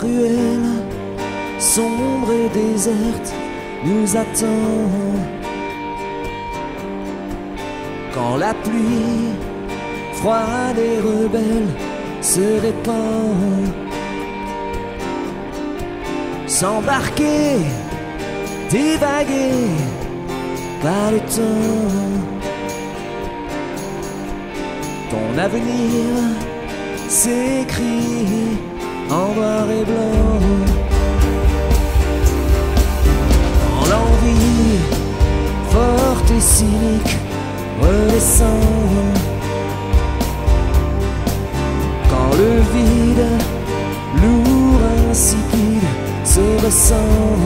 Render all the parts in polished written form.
ruelle sombre et déserte nous attend. Quand la pluie froide et rebelle se répand, s'embarquer, divaguer par le temps. Ton avenir s'écrit en noir et blanc. Quand l'envie forte et cynique redescend, quand le vide lourd, insipide se ressent.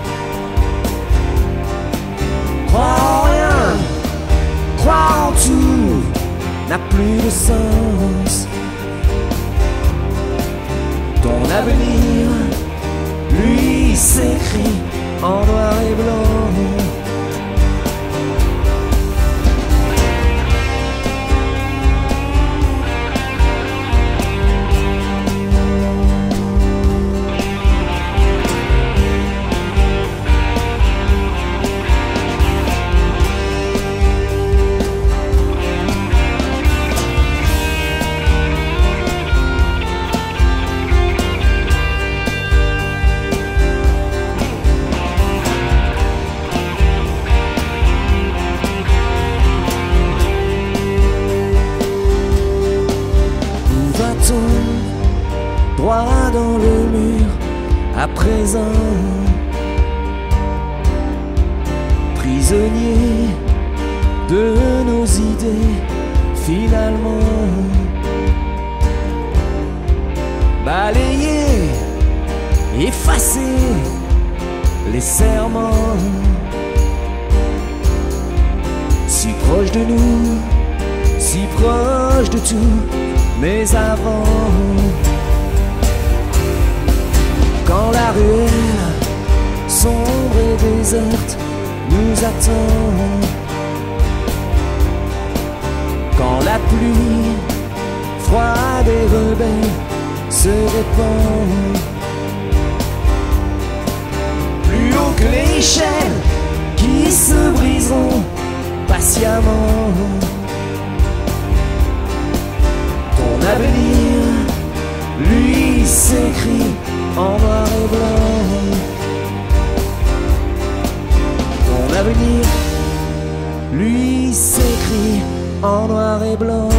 Crois en rien, crois en tout, n'a plus de sens. Ton avenir, lui, s'écrit en noir et blanc. Droit dans le mur à présent, prisonnier de nos idées finalement, balayer, effacer les serments, si proche de nous, si proche de tout, mais avant. Quand la ruelle sombre et déserte nous attend, quand la pluie froide et rebelle se répand, plus haut que les chaînes qui se briseront patiemment, ton avenir, lui, s'écrit en noir et blanc. Ton avenir, lui, s'écrit en noir et blanc.